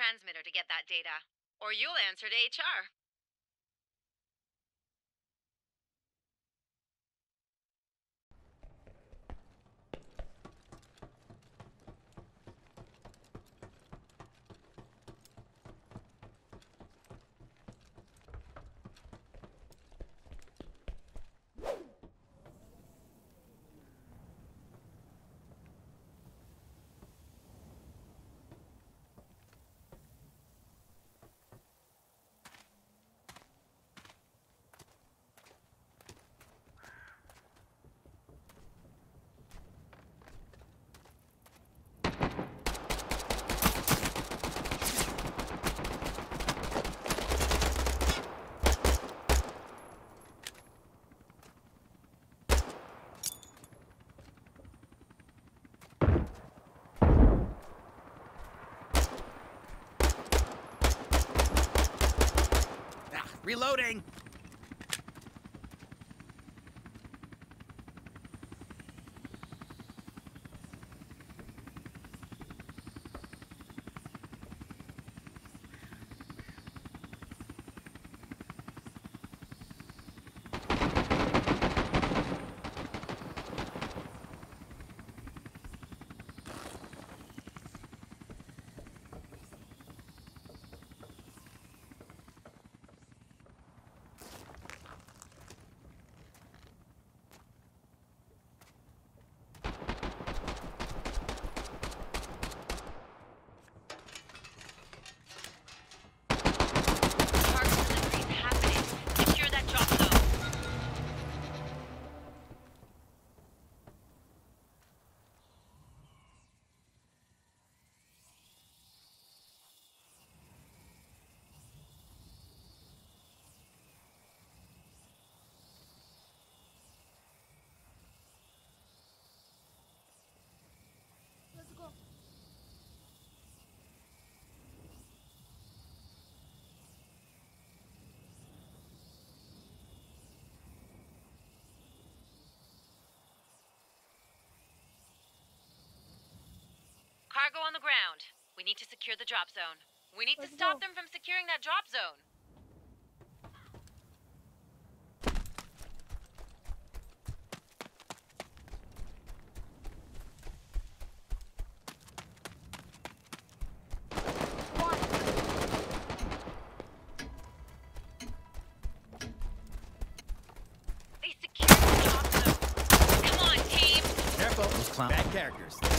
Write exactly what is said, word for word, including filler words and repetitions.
transmitter to get that data, or you'll answer to H R. Reloading! Cargo on the ground. We need to secure the drop zone. We need Let's to stop go. them from securing that drop zone. They secured the drop zone. Come on, team. Careful, those clown bad characters.